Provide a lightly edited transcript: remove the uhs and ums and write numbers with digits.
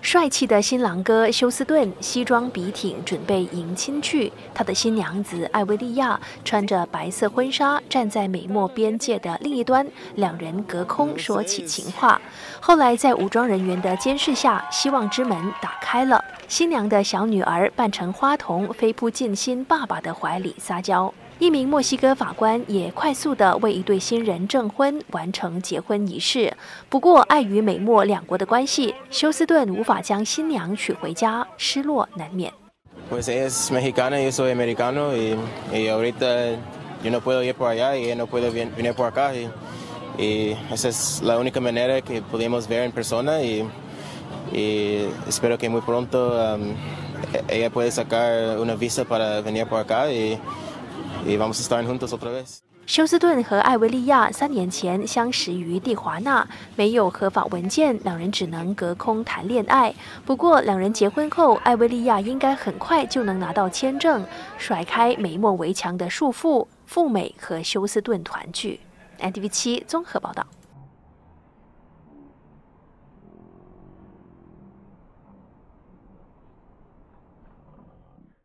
帅气的新郎哥休斯顿西装笔挺，准备迎亲去。他的新娘子艾薇莉亚穿着白色婚纱，站在美墨边界的另一端，两人隔空说起情话。后来在武装人员的监视下，希望之门打开了。新娘的小女儿扮成花童，飞扑进新爸爸的怀里撒娇。一名墨西哥法官也快速地为一对新人证婚，完成结婚仪式。不过，碍于美墨两国的关系，休斯顿无法将新娘娶回家，失落难免。 Pues ella es mexicana, yo soy americano y ahorita yo no puedo ir por allá y ella no puede venir por acá y esa es la única manera que pudimos ver en persona y espero que muy pronto ella puede sacar una visa para venir por acá y vamos a estar juntos otra vez. 休斯顿和艾薇莉亚3年前相识于蒂华纳，没有合法文件，两人只能隔空谈恋爱。不过，两人结婚后，艾薇莉亚应该很快就能拿到签证，甩开美墨围墙的束缚，赴美和休斯顿团聚。NTV7综合报道。